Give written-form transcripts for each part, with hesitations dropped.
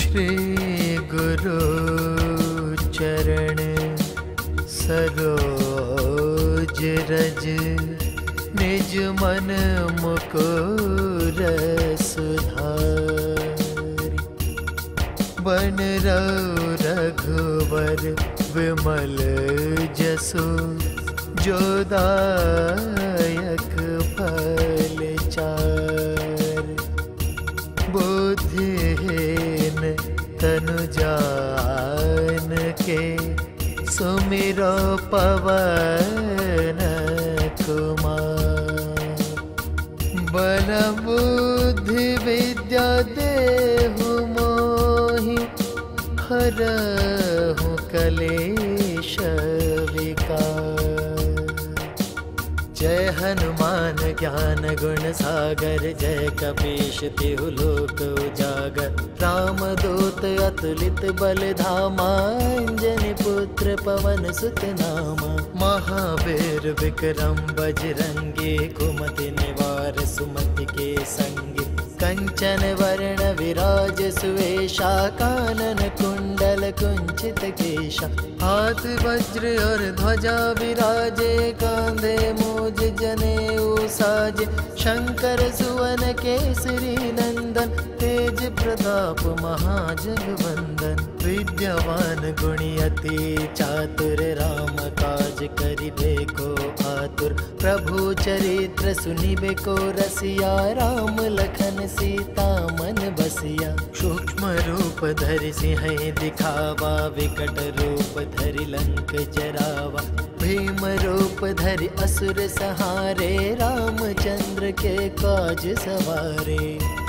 श्री गुरु चरण सरोज रज, निज मन मुकुर सुधारि। बन रघु रघुवर विमल जसु, जो दायक फल चार। बुद्धिहीन तनु जान के, सुमिरो पवन कुमार। बल बुद्धि विद्या देहु मोहि, हरहु कलेश विकार। जय हनुमान ज्ञान गुण सागर, जय कपीश तिहु लोक उजागर। राम दूत अतुलित बल धामा, अंजनी पुत्र पवन सुत नामा। महावीर विक्रम बजरंगी, कुमति निवार सुमति के संगी। कंचन वर्ण विराज सुवेशा, कानन कुंडल कुंचित केशा। हाथ वज्र और ध्वजा विराजे, कांधे मूज जनेऊ साजे। शंकर सुवन केसरी नंदन, तेज प्रताप महाजगवंदन। विद्यावान गुणी अति चातुर, राम काज करिबे को आतुर। प्रभु चरित्र सुनिबे को रसिया, राम लखन सीता मन बसिया। सूक्ष्म रूप धरि सिंह दिखावा, विकट रूप धरि लंक जरावा। भीम रूप धरि असुर सहारे, रामचंद्र के काज सवारे।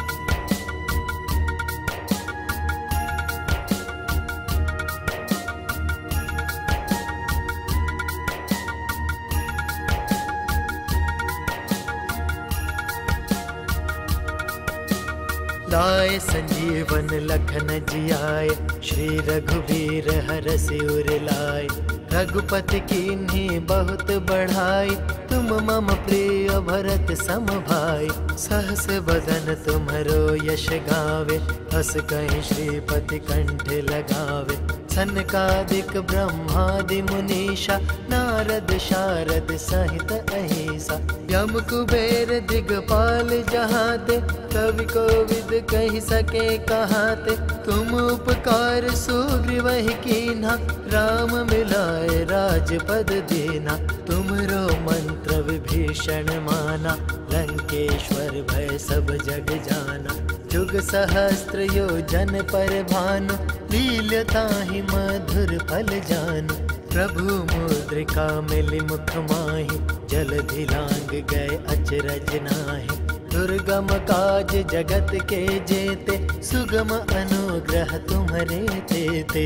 लाए संजीवन लखन जियाए, श्री रघुवीर हरषि उर लाए। रघुपति कीन्ही बहुत बढ़ाई, तुम मम प्रिय भरत सम भाई। सहस बदन तुम्हरो यश गावे, हस कहीं श्रीपति कंठ लगावे। सनकादिक ब्रह्मादि मुनीषा, नारद शारद सहित अहिसा। यम कुबेर दिगपाल जहाते, कवि कोविद कहि सके कहाते। तुम उपकार सुग्रीवहि कीन्हा, राम मिलाए राजपद दीना। तुमरो मंत्र विभीषण माना, लंकेश्वर भय सब जग जाना। जुग सहस्त्र योजन पर भानु, लील्यताहि मधुर फल जानु। प्रभु मुद्रिका मिली मुख माहि, जलधि लांग गए अचरज नाहि। दुर्गम काज जगत के जेते, सुगम अनुग्रह तुम्हरे तेते।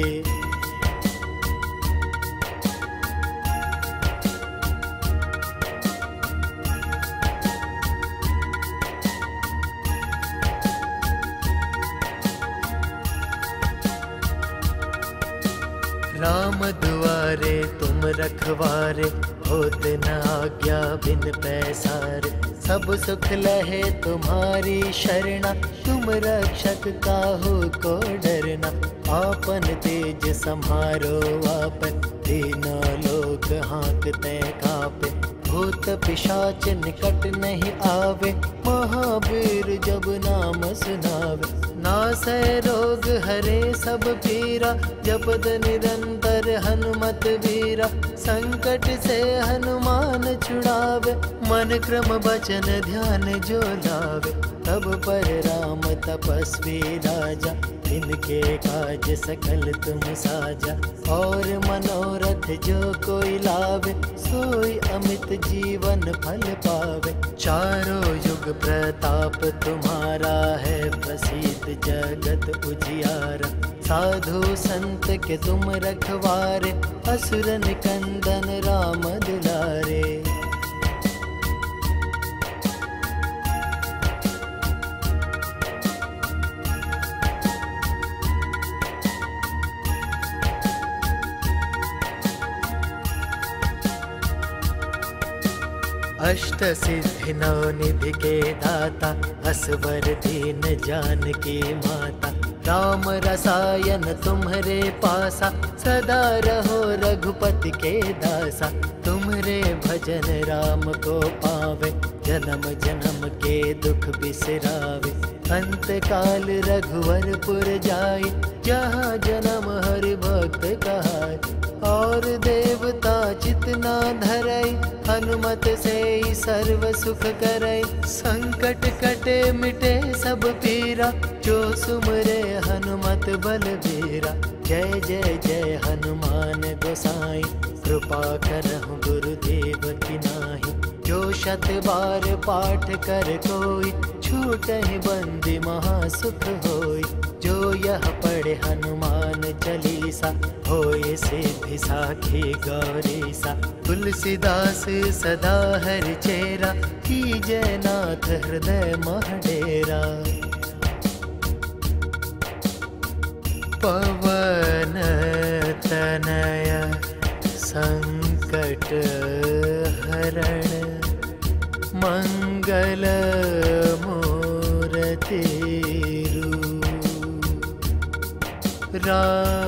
राम दुआरे तुम रखवारे, होत न आज्ञा बिन पैसारे। सब सुख लहे तुम्हारी शरणा, तुम रक्षक काहू को डरना। आपन तेज सम्हारो आपन, तीनों लोक हाँकते कापे। भूत पिशाच निकट नहीं आवे, महावीर जब नाम सुनावे। नासै रोग हरे सब पीरा, जपत निरंतर हनुमत वीरा। संकट से हनुमान छुड़ावे, मन क्रम बचन ध्यान जो लावे। तब पर राम तपस्वी राजा, इनके काज सकल तुम साजा। और मनोरथ जो कोई लावे, सोई अमित जीवन फल पावे। चारों युग प्रताप तुम्हारा है, प्रसिद्ध जगत उजियारा। साधु संत के तुम रखवारे, असुर निकंदन राम दुलारे। अष्ट सिद्धि नौ निधि के दाता, असवर दीन जानकी माता। राम रसायन तुम्हारे पासा, सदा रहो रघुपति के दासा। तुम्हारे भजन राम को पावे, जन्म जन्म के दुख बिसरावे। अंत काल रघुवरपुर जाय, जहाँ जन्म हरि भक्त कहाय। और देवता चितना धरय, हनुमत से ही सर्व सुख करय। संकट कटे मिटे सब पीरा, जो सुमरे हनुमत बलबीरा। जय जय जय हनुमान गोसाई, कृपा करहु गुरुदेव की नाहि। जो शत बार पाठ कर कोई, छूटहि बंदी महासुख होय। जो यह पढ़े हनुमान चालीसा, होय सिद्धि साखी गौरीसा। तुलसीदास सदा हरि चेरा, कीजय नाथ हृदय मह डेरा। पवन तनय संकट हरण, मंगल मूर्ति रूप। राम